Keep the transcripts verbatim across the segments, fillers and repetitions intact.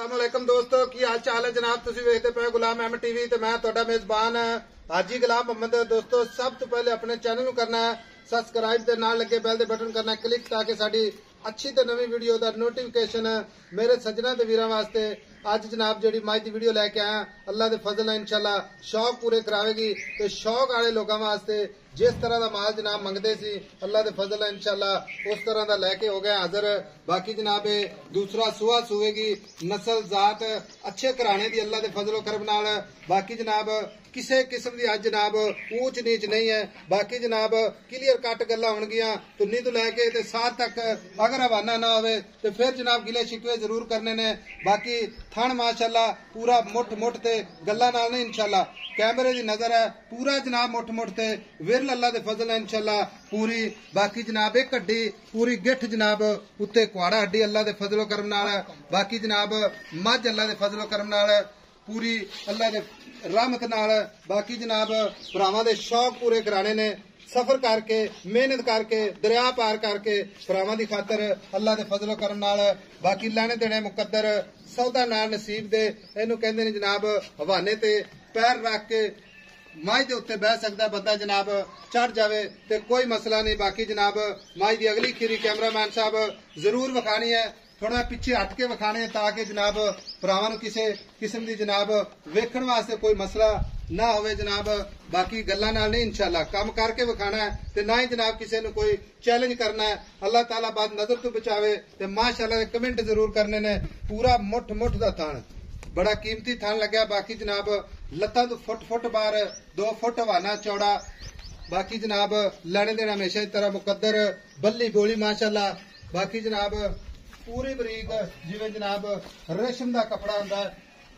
अस्सलामुअलैकुम दोस्तों, की हाल चाल है जनाब। तुसी वेखदे पे गुलाम अहमद टीवी ते मैं तुहाडा मेजबान हाजी गुलाम मोहम्मद। दोस्तों सब तो पहले अपने चैनल नूं करना है सबसक्राइब ते नाल लगे बैल दे बटन करना है क्लिक ताकि साडी अच्छी ते नवी वीडियो दा नोटिफिकेशन मेरे सज्जना ते वीरां वास्ते। अज जनाब जिहड़ी मज दी वीडियो लैके आया अल्लाह दे फजल नाल इंशाअल्लाह शौक पूरे करावेगी ते शौक वाले लोगों वास्ते जिस तरह का माल जनाब मंगते सी अल्लाह के फजल है इंशाअल्लाह उस तरह का लैके हो गया हाजिर। बाकी जनाब दूसरा सुहा सुवेगी नस्ल जात अच्छे घराने की अल्लाह के फजलो करम नाल। बाकी जनाब किसी किस्म की अज जनाब ऊंच नीच नहीं है। बाकी जनाब क्लीयर कट गल्लां होणगियां तुन्नी तो लैके ते साथ तक अगर हवाना ना होवे तो फिर जनाब गिले शिकवे जरूर करने ने। बाकी थण माशाअल्लाह पूरा मुठ मुठ ते गल्लां नाल नहीं इंशाअल्लाह कैमरे की नजर है पूरा जनाब मुठ मुठ ते विरल अल्लाह दे फजल है इंशाअल्लाह पूरी। बाकी जनाब एक हड्डी पूरी गिठ जनाब उत्ते कुआड़ा हड्डी अल्लाह दे फजलो करम नाल। बाकी जनाब मझ अल्लाह दे फजलो करम नाल पूरी अल्लाह दे रहमत नाल। बाकी जनाब भरावां दे शौक पूरे कराने ने सफर करके मेहनत करके दरिया पार करके भरावां दी खातर अल्लाह दे फजलो करम नाल। बाकी लैने देने मुकद्दर सौदा नाल नसीब दे इहनूं कहंदे ने जनाब हवाने ते पैर रख के माई के उत्ते बह सकता बंदा जनाब चढ़ जाए तो कोई मसला नहीं। बाकी जनाब माई की अगली खीरी कैमरामैन साहब जरूर विखानी है थोड़ा पिछे हट के विखाने ताकि जनाब भरावां नूं किसी किस्म की जनाब वेखण वास्ते कोई मसला ना होवे जनाब। बाकी गल्लां नाल नहीं इंशाअल्लाह काम करके विखाना है ते ना ही जनाब किसी नूं कोई चैलेंज करना है। अल्लाह ताला बाद नजर तो बचावे ते माशाअल्लाह दे कमेंट जरूर करने ने। पूरा मुठ मुठ दा थान बड़ा कीमती थान लग्या। बाकी जनाब लत्तां तो फुट फुट बार दो फुट हवाना चौड़ा। बाकी जनाब लैने देना हमेशा इस तरह मुकद्दर बल्ली बोली माशाअल्लाह। बाकी जनाब पूरी बरीक जिवें जनाब रेशम का कपड़ा हुंदा है।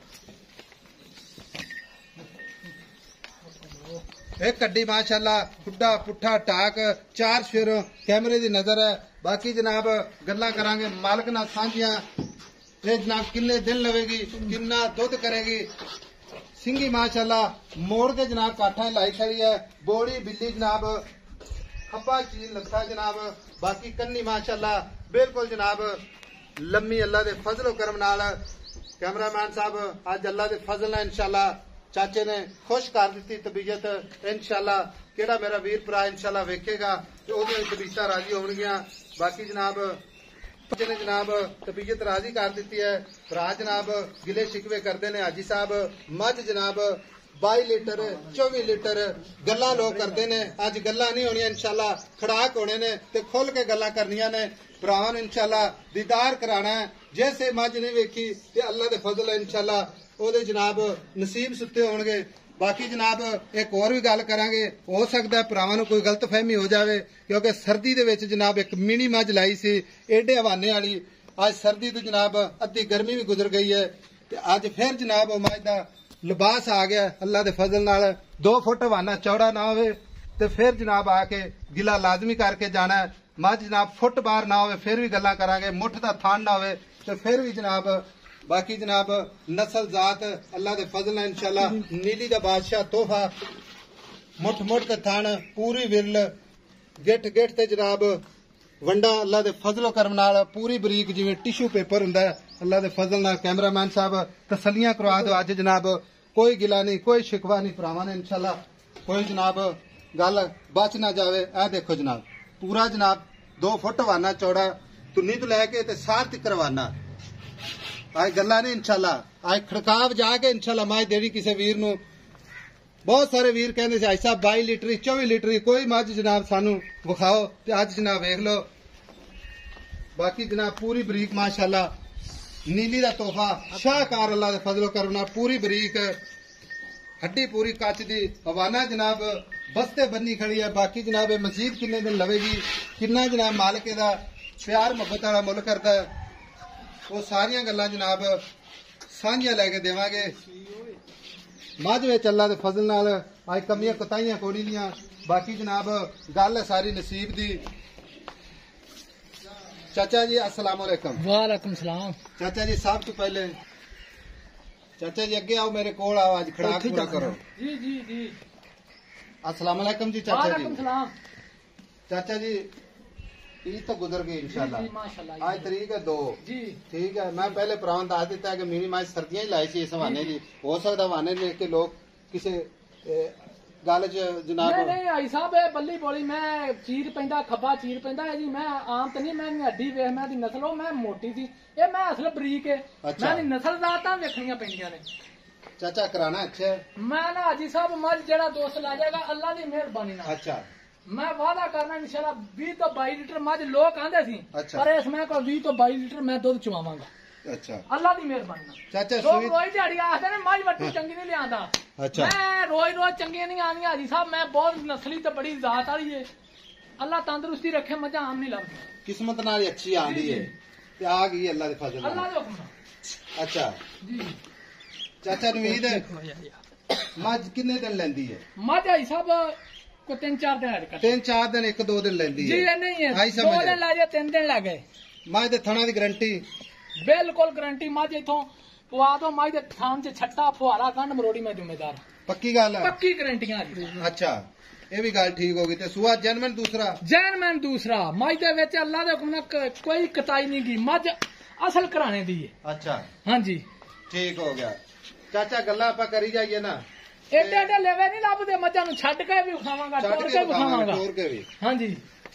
एक कड्डी माशाअल्लाह खुड्डा पुट्ठा टाक चार शेर कैमरे की नजर है। बाकी जनाब गल्लां करांगे मालक नाल सांझियां ये जनाब किन्ने दिन लवेगी किन्ना दुध करेगी। सिंगी माशाअल्लाह मोड़ के जनाब काठा लाई खड़ी है। बोड़ी बिल्ली जनाब खब्बा चीज लत्था जनाब। बाकी कन्नी माशाअल्लाह बिल्कुल जनाब लम्मी अल्लाह दे फजलो करम नाल। कैमरामैन साहब अज अल्लाह दे फजल नाल इंशाअल्लाह चाचे ने खुश कर दी तबीयत इंशाअल्लाह केड़ा मेरा वीर भरा इंशाअल्लाह वेखेगा तो ओदी तबीयत राजी होणगियां। बाकी जनाब ने जनाब तबीयत राजी कर दी है भरा जनाब गिले शिकवे करते ने हाजी साहब मझ जनाब बाई लीटर चौबी लीटर गल्लां लोग करते ने। अज गल्लां नहीं होनियां इंशाअल्लाह खड़ाक होने ने ते खुल के गल्लां करनियां ने। भरावां नूं इंशाअल्लाह दीदार कराना है जैसे मझ नहीं वेखी ते अल्लाह दे फजल है इंशाअल्लाह ओदे जनाब नसीब सुते होणगे। बाकी जनाब एक और भी गल करांगे हो सकता है भरावां नूं कोई गलत फहमी हो जाए क्योंकि सर्दी दे विच जनाब एक मिनी मझ लाई सी एडे हवाने वाली। अज सर्दी तो जनाब अद्धी गर्मी भी गुजर गई है ते अज फिर जनाब ओ मझ दा लिबास आ गया अल्लाह दे फजल नाल। दो फुट हवाना चौड़ा ना होवे ते फिर जनाब आके गिला लाजमी करके जाना है। मझ जनाब फुट बार ना होवे फिर भी गल्लां करांगे मुठ दा थान ना होवे ते फिर भी जनाब। बाकी जनाब नस्ल जात अल्लाह दे फजल है इंशाअल्लाह नीली दा बादशाह तोहफा मुठ मुठ ते थान पूरी विरल गिठ गिठ ते जनाब वंडा अल्लाह दे फजलो करम नाल पूरी बरीक जिवें टिशू पेपर हुंदा है अल्लाह दे फजल नाल। कैमरामैन साहब तसलियां करवा दो अज जनाब कोई गिला नहीं कोई शिकवा नहीं भरावां ने इंशाअल्लाह कोई जनाब गल बच ना जावे। ए देखो जनाब पूरा जनाब दो फुट हवाना चौड़ा तुन्नी तो लैके ते सार तक रवाना। आज गल्ला नहीं इंशाअल्लाह आज खड़काव जाके इंशाअल्लाह मझ देनी किसी वीर नूं। बहुत सारे वीर कहते थे ऐसा बाई लीटर चौबी लीटर कोई मझ जनाब सानू विखाओ ते अज जनाब वेख लो। बाकी जनाब पूरी बरीक माशाअल्लाह नीली दा तोहफा शाहकार अल्लाह दे फजलो करम नाल पूरी बरीक हड्डी पूरी कच दी हवाना जनाब बस्ते बन्नी खड़ी है। बाकी जनाब मजीद किन्ने दिन लवेगी किन्ना जनाब मालके दा प्यार मुहब्बत वाला मुल करता है वो सारियां गल्लां जनाब सांझियां लैके देवांगे। मझ विच अल्लाह दे फजल नाल अज कमियां कोताहियां कोई नहीं। बाकी जनाब गल है सारी नसीब दी। चाचा जी अस्सलाम वालेकुम। वालेकुम सलाम। चाचा जी सब तो पहले चाचा जी अगे आओ मेरे कोल आओ अज खड़ा पूरा करो। जी जी जी अस्सलाम वालेकुम जी चाचा जी। वालेकुम सलाम। चाचा जी ईद तो गुजर गई इंशाल्लाह। जी, माशाल्लाह। आज तारीख है दो जी ठीक है। मैं पहले प्राण दस दिता है कि मेरी माँ सर्दियां ही लाई सी इस हवाने जी, हो सकता हवाने देख के लोग किसी गल च जनाब नहीं नहीं आई साहब ये बल्ली बोली मैं चीर पैंदा खब्बा चीर पैंदा है जी। मैं आम तो नहीं, मैं हड्डी वेख मैं दी नस्ल हो, मैं मोटी थी, ये मैं असल बरीक है। अच्छा। मैं नस्ल जाता वेखनियां पैंदियां ने। चाचा कराना अच्छा है। मैं ना हाजी साहब मज जेड़ा दोस्त ला जाएगा अल्लाह की मेहरबानी नाल। अच्छा मैं वादा करना इंशाल्लाह बीस तो बाईस लीटर मज लोग आंदे सी, अच्छा। पर इस मैं को बीस तो बाईस लीटर मैं दुध चवावांगा अच्छा अल्लाह की मेहरबानी नाल। चाचा लोग सुई रोज दिहाड़ी आखदे ने मज वट्टू चंगी नहीं लियांदा। अच्छा मैं रोज रोज चंगी नहीं आंदियां हाजी साहब। मैं बहुत नस्ली तो बड़ी जात वाली है, अल्लाह तंदुरुस्ती रखे, मजा आम नहीं लगदी। किस्मत नाल ही अच्छी आंदी है ते आ गई अल्लाह दे फजल अल्लाह नाल। दे हुक्म नाल। अच्छा जी चाचा नवीद मज किन्ने दिन लेंदी है? मज हाजी साहब को तीन चार दिन लग तीन चार दिन एक दो दिन लेंदी जी है। ये नहीं है, आई दो समझ दिन ला जाए तीन दिन लग गए। मज दे थणा दी गारंटी बिल्कुल गारंटी। मज इथों पवा दो मज दे थान च छट्टा फुहारा गंढ मरोड़ी मैं जिम्मेदार हूं। पक्की गल है। पक्की गारंटियां जी। अच्छा ये भी गल ठीक होगी। ते सुआ जनमन दूसरा जैनमैन दूसरा मज दे विच अल्लाह दे हुक्म नाल कोई कताई नहीं की, मज असल घराने दी है। अच्छा हाँ जी ठीक हो गया। चाचा गल्ला आप करी जाइए ना, एडे एडे लेवे नहीं लभदे, मझां नूं छड्ड के भी उठावांगा, छड्ड तोड़ के के भी उठावांगा। तोड़ के भी हाँ जी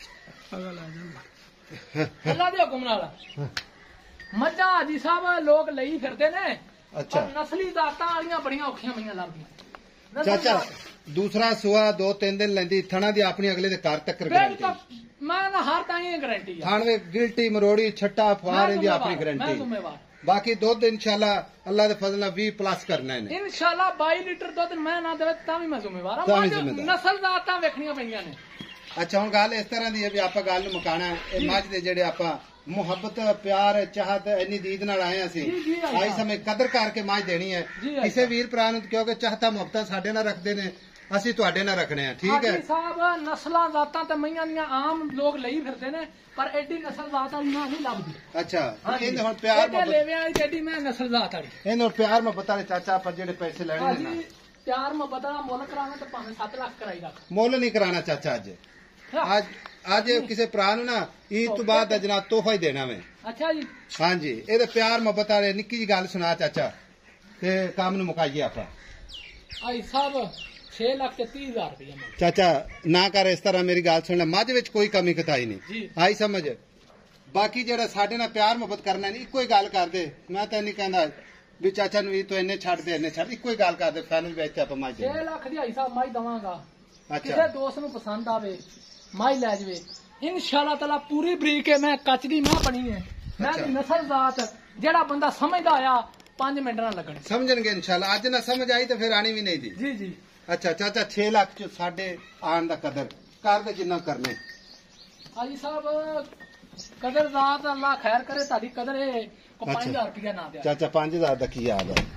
अल्लाह दे हुक्म नाल मझां हाजी साहब लोग लई फिरदे ने। अच्छा पर नस्ली जातां वालियां बड़ियां औखियां पईयां लभदियां। चाचा दूसरा सुआ दो तीन दिन लेंदी थणा दी अपनी अगले दे घर तक गारंटी। बिल्कुल मैं ना हर ताईं गारंटी है। थान में गिल्टी मरोड़ी छट्टा फुहार मैं दी अपनी मैं गारंटी। जिम्मेवार बाकी दुध इंशाल्लाह अल्लाह दे फजल नाल बीस प्लस करना है। इंशाल्लाह बाईस लीटर दुध मैं ना देवे तां भी मैं जिम्मेवार तां हां। भी मज जिम्मेदार। नस्ल जातां वेखणियां पईयां ने। अच्छा हुण गल इस तरह दी है भी आपां गल नूं मुकाणा है। ਇਹ ਮੱਝ ਦੇ ਜਿਹੜੇ ਆਪਾਂ ਮੁਹੱਬਤ ਪਿਆਰ ਚਾਹਤ ਇੰਨੀ ਦੀਦ ਨਾਲ ਆਏ ਅਸੀਂ ਜੀ, ਜੀ, ਆਈ ਆਈ ਸਮੇਂ ਕਦਰ ਕਰਕੇ ਮੱਝ ਦੇਣੀ ਹੈ ਜੀ, ਆਈ ਕਿਸੇ ਵੀਰ ਭਰਾ ਨੂੰ ਕਿਉਂਕਿ ਚਾਹਤਾ ਮੁਹੱਬਤਾਂ ਸਾਡੇ ਨਾਲ ਰੱਖਦੇ ਨੇ, ਅਸੀਂ ਤੁਹਾਡੇ ਨਾਲ ਰੱਖਣੇ ਆ ਠੀਕ ਹੈ। ਹਾਜੀ ਸਾਹਿਬ ਨਸਲਾਂ ਜਾਤਾਂ ਤੇ ਮਈਆਂ ਦੀਆਂ ਆਮ ਲੋਕ ਲਈ ਫਿਰਦੇ ਨੇ, ਪਰ ਐਡੀ ਨਸਲ ਜਾਤ ਵਾਲੀ ਨਾ ਨਹੀਂ ਲੱਭਦੀ। ਅੱਛਾ ਹਾਂਜੀ। ਇਹਨੇ ਹੁਣ ਪਿਆਰ ਐਡੇ ਮੁਹੱਬਤ ਲੇਵਿਆਂ ਵਾਲੀ ਤੇ ਐਡੀ ਮੈਂ ਨਸਲ ਜਾਤ ਵਾਲੀ। ਇਹਨੇ ਹੁਣ ਪਿਆਰ ਮੁਹੱਬਤ ਵਾਲੇ ਚਾਚਾ ਆਪਾਂ ਜਿਹੜੇ ਪੈਸੇ ਲੈਣੇ ਨੇ ਨਾ ਹਾਜੀ ਪਿਆਰ ਮੁਹੱਬਤ ਦਾ ਮੁੱਲ ਕਰਾਵਾਂ ਤੇ ਭਾਵੇਂ ਸੱਤ ਲੱਖ ਕਰਾਈ ਰੱਖ। ਮੁੱਲ ਨਹੀਂ ਕਰਾਣਾ ਚਾਚਾ ਅੱਜ ਅੱਜ ਅੱਜ ਕਿਸੇ ਭਰਾ ਨੂੰ ਨਾ ਈਦ ਤੋਂ ਬਾਅਦ ਦਾ ਜਨਾਬ ਤੋਹਫਾ ਹੀ ਦੇਣਾ ਵੇ। ਅੱਛਾ ਜੀ ਹਾਂਜੀ ਇਹਦੇ ਪਿਆਰ ਮੁਹੱਬਤ ਵਾਲੇ ਨਿੱਕੀ ਜੀ ਗੱਲ ਸੁਣਾ ਚਾਚਾ ਤੇ ਕੰਮ ਨੂੰ ਮੁਕਾਈਏ ਆਪਾਂ। ਆਈ ਸਾਹਿਬ ਛੇ ਲੱਖ ਤੇ ਤੀਹ ਹਜ਼ਾਰ ਰੁਪਏ ਮੈਂ ਚਾਚਾ ਨਾ ਕਰ ਇਸ ਤਰ੍ਹਾਂ ਮੇਰੀ ਗੱਲ ਸੁਣ ਲੈ, ਮੱਝ ਵਿੱਚ ਕੋਈ ਕਮੀ ਕਤਾਈ ਨਹੀਂ ਜੀ। ਆਈ ਸਮਝ। ਬਾਕੀ ਜਿਹੜਾ ਸਾਡੇ ਨਾਲ ਪਿਆਰ ਮੁਹੱਬਤ ਕਰਨਾ ਨਹੀਂ ਇੱਕੋ ਹੀ ਗੱਲ ਕਰਦੇ। ਮੈਂ ਤਾਂ ਨਹੀਂ ਕਹਿੰਦਾ ਵੀ ਚਾਚਾ ਨੂੰ ਵੀ ਤੂੰ ਇੰਨੇ ਛੱਡ ਦੇ ਇੰਨੇ ਛੱਡ, ਇੱਕੋ ਹੀ ਗੱਲ ਕਰਦੇ ਫਾਈਨਲ ਵਿੱਚ ਆਪਾਂ ਮੱਝ ਛੇ ਦੇਣੀ। ਲੱਖ ਦੀ ਆਈ ਸਾਹਿਬ ਮਾਈ ਦਵਾਂਗਾ। ਕਿਸੇ ਅੱਛਾ ਦੋਸਤ ਨੂੰ ਪਸੰਦ ਆਵੇ ਮਾਈ ਲੈ ਜਾਵੇ ਇਨਸ਼ਾਅੱਲਾ ਤਾਲਾ ਪੂਰੀ ਬਰੀਕ ਹੈ। ਮੈਂ ਕੱਚ ਦੀ ਮਾਂ ਬਣੀ ਹੈ। ਮੈਂ ਅੱਛਾ। ਦੀ ਨਸਲ ਜ਼ਾਤ ਜਿਹੜਾ ਬੰਦਾ ਸਮਝਦਾ ਆ ਪੰਜ ਮਿੰਟ ਨਾਲ ਲੱਗਣੇ। ਸਮਝਣਗੇ ਇਨਸ਼ਾਅੱਲਾ। ਅੱਜ ਨਾ ਸਮਝ ਆਈ ਤਾਂ ਫਿਰ ਆਣੀ ਵੀ ਨਹੀਂ ਦੀ। ਜੀ ਜੀ ਅੱਛਾ ਚਾਚਾ ਛੇ ਲੱਖ ਚ ਸਾਡੇ ਆਣ ਦਾ ਕਦਰ ਕਰ ਦੇ ਜਿੰਨਾ ਕਰਨੇ। ਹਾਜੀ ਸਾਹਿਬ ਕਦਰ ਜ਼ਾਤ ਅੱਲਾ ਖੈਰ ਕਰੇ ਤੁਹਾਡੀ ਕਦਰ ਇਹ ਕੋ ਪੰਜ ਹਜ਼ਾਰ ਰੁਪਇਆ ਨਾ ਦਿਆ। ਚਾਚਾ ਪੰਜ ਹਜ਼ਾਰ ਦਾ ਕੀ ਯਾਦ ਹੈ?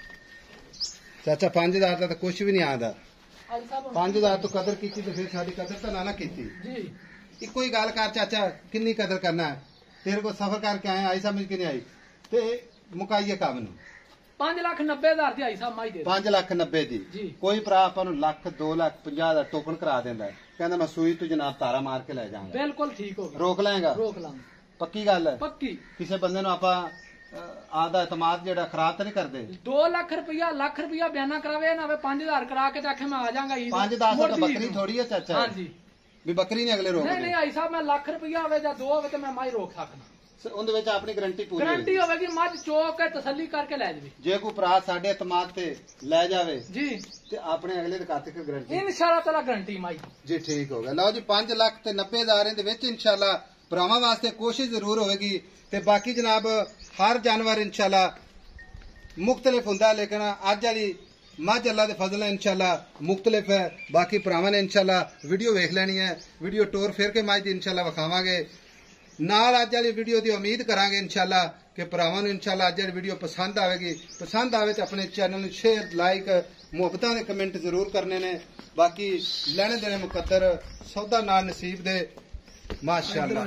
ਚਾਚਾ ਪੰਜ ਹਜ਼ਾਰ ਦਾ ਤਾਂ ਕੁਝ ਵੀ ਨਹੀਂ ਆਦਾ। ਹਾਜੀ ਸਾਹਿਬ ਪੰਜ ਹਜ਼ਾਰ ਤੋਂ ਕਦਰ ਕੀਤੀ ਤੇ ਫਿਰ ਸਾਡੀ ਕਦਰ ਤਾਂ ਨਾ ਨਾ ਕੀਤੀ। ਜੀ ਇੱਕੋ ਹੀ ਗੱਲ ਕਰ ਚਾਚਾ ਕਿੰਨੀ ਕਦਰ ਕਰਨਾ ਹੈ। ਤੇਰੇ ਕੋਲ ਸਫਰ ਕਰਕੇ ਆਏ ਆਈ ਸਮਝ ਕੇ ਨਹੀਂ ਆਈ ਤੇ ਮੁਕਾਈਏ ਕੰਮ ਨੂੰ। ਪੰਜ ਲੱਖ ਨੱਬੇ ਹਜ਼ਾਰ ਦੀ ਆਈ ਸਾਹਿਬ ਮਾਈ ਦੇ। ਪੰਜ ਲੱਖ ਨੱਬੇ ਦੀ ਜੀ। ਕੋਈ ਭਰਾ ਆਪਾਂ ਨੂੰ ਲੱਖ ਦੋ ਲੱਖ ਪੰਜਾਹ ਦਾ ਟੋਕਨ ਕਰਾ ਦਿੰਦਾ ਹੈ, ਕਹਿੰਦਾ ਮੈਂ ਸੂਈ ਤੋਂ ਜਨਾਬ ਤਾਰਾ ਮਾਰ ਕੇ ਲੈ ਜਾਵਾਂਗਾ, ਬਿਲਕੁਲ ਠੀਕ ਹੋ ਗਿਆ। ਰੋਕ ਲਾਂਗਾ? ਰੋਕ ਲਾਂਗੇ ਪੱਕੀ ਗੱਲ ਹੈ। ਪੱਕੀ। ਕਿਸੇ ਬੰਦੇ ਨੂੰ ਆਪਾਂ ਆਦਾ ਇਤਮਾਦ ਜਿਹੜਾ ਖਰਾਬ ਤਾਂ ਨਹੀਂ ਕਰਦੇ। ਦੋ ਲੱਖ ਰੁਪਇਆ ਲੱਖ ਰੁਪਇਆ ਬਿਆਨਾ ਕਰਾਵੇ ਨਾ ਪੰਜ ਹਜ਼ਾਰ ਕਰਾ ਕੇ ਤੇ ਆਖੇ ਮੈਂ ਆ ਜਾਵਾਂਗਾ ਈਦ ਪੰਜ ਦਸ ਤਾਂ ਮੁੜਦੀ ਬੱਕਰੀ ਨੂੰ। ਥੋੜੀ ਹੈ ਚਾਚਾ ਹਾਂਜੀ ਵੀ ਬੱਕਰੀ ਨਹੀਂ ਅਗਲੇ ਨਹੀਂ ਨਹੀਂ ਰੋਕਦੇ। ਆਈ ਸਾਹਿਬ ਮੈਂ ਲੱਖ ਰੁਪਇਆ ਹੋਵੇ ਜਾਂ ਦੋ ਹੋਵੇ ਤੇ ਮੈਂ ਮਾਈ ਰੋਕ ਸਕਦਾ। ਉਹਦੇ ਵਿੱਚ ਆਪਣੀ ਗਰੰਟੀ ਪੂਰੀ ਗਰੰਟੀ ਹੋਏਗੀ। ਹੋਵੇਗੀ ਮੱਝ ਚੋਕ ਕੇ ਤਸੱਲੀ ਕਰਕੇ ਲੈ ਜਾਵੇ। ਜੇ ਕੋਈ ਭਰਾ ਸਾਡੇ ਇਤਮਾਦ ਤੇ ਲੈ ਜਾਵੇ ਜੀ ਤੇ ਆਪਣੇ ਅਗਲੇ ਦੇ ਖਾਤੇ ਤੇ ਗਰੰਟੀ ਇਨਸ਼ਾਅੱਲਾ ਤਾਲਾ ਗਰੰਟੀ ਮਾਈ। ਜੀ ਠੀਕ ਹੋ ਗਿਆ। ਲਓ ਜੀ ਪੰਜ ਲੱਖ ਤੇ ਨੱਬੇ ਹਜ਼ਾਰ ਦੇ ਵਿੱਚ ਇਨਸ਼ਾਅੱਲਾ ਭਰਾਵਾਂ ਵਾਸਤੇ ਕੋਸ਼ਿਸ਼ ਜ਼ਰੂਰ ਹੋਵੇਗੀ। ਤੇ ਬਾਕੀ ਜਨਾਬ ਹਰ ਜਾਨਵਰ ਇਨਸ਼ਾਅੱਲਾ ਮੁxtਲਿਫ ਹੁੰਦਾ, ਲੇਕਿਨ ਅੱਜ ਵਾਲੀ ਮੱਝ ਅੱਲਾ ਦੇ ਫਜ਼ਲ ਨਾਲ ਇਨਸ਼ਾਅੱਲਾ ਮੁxtਲਿਫ ਹੈ। ਬਾਕੀ ਭਰਾਵਾਂ ਨੇ ਇਨਸ਼ਾਅੱਲਾ ਵੀਡੀਓ ਵੇਖ ਲੈਣੀ ਹੈ। ਵੀਡੀਓ ਟੋਰ ਫੇਰ ਕੇ ਮੱਝ ਦੀ ਇਨਸ਼ਾਅੱਲਾ ਵਿਖਾਵਾਂਗੇ। ਨਾਲ ਅੱਜ ਵਾਲੀ ਵੀਡੀਓ ਦੀ ਉਮੀਦ ਕਰਾਂਗੇ ਇਨਸ਼ਾਅੱਲਾ ਕਿ ਭਰਾਵਾਂ ਨੂੰ ਇਨਸ਼ਾਅੱਲਾ ਅੱਜ ਵਾਲੀ ਵੀਡੀਓ ਪਸੰਦ ਆਵੇਗੀ। ਪਸੰਦ ਆਵੇ ਤਾਂ ਆਪਣੇ ਚੈਨਲ ਨੂੰ ਸ਼ੇਅਰ ਲਾਈਕ ਮੁਹੱਬਤਾਂ ਦੇ ਕਮੈਂਟ ਜ਼ਰੂਰ ਕਰਨੇ ਨੇ। ਬਾਕੀ ਲੈਣੇ ਦੇਣੇ ਮੁਕੱਦਰ ਸੌਦਾ ਨਾਲ ਨਸੀਬ ਦੇ ਮਾਸ਼ਾਅੱਲਾ।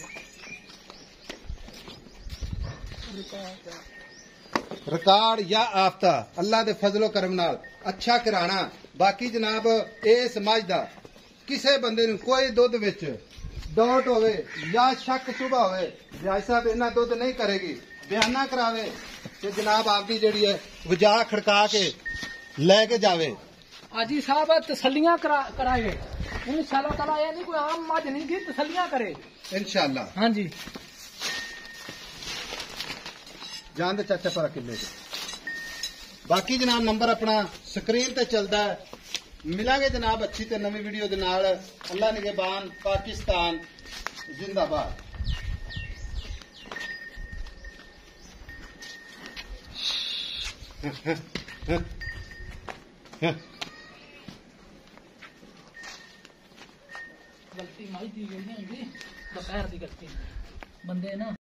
रिकॉर्ड या आफ्ता अल्लाह दे फजलो करम नाल अच्छा कराना। बाकी जनाब इस मझ दा किसे बंदे नूं कोई दुध विच ਡਾਊਟ ਹੋਵੇ ਜਾਂ ਸ਼ੱਕ ਸ਼ੁਬਾ ਹੋਵੇ ਵਿਆਜ ਸਾਹਿਬ ਇਹਨਾਂ ਦੁੱਧ ਨਹੀਂ ਕਰੇਗੀ ਬਿਆਨਾ ਕਰਾਵੇ ਤੇ ਜਨਾਬ ਆਪਦੀ ਜਿਹੜੀ ਹੈ ਵਜਾ ਖੜਕਾ ਕੇ ਲੈ ਕੇ ਜਾਵੇ। आजी साहब तसलियां करा कराए इंशाल्लाह ताला, ये नहीं कोई आम मज नहीं थी, तसलियां करे इंशाल्लाह। हाँ जी जान दे चाचा पर किले बाकी जनाब नंबर अपना स्क्रीन ते चलता है। मिलांगे जनाब अच्छी ते नवी वीडियो दे नाल। अल्लाह निगहबान, पाकिस्तान जिंदाबाद। गलती माई दी गई है, दोपहर की गलती बंदे ना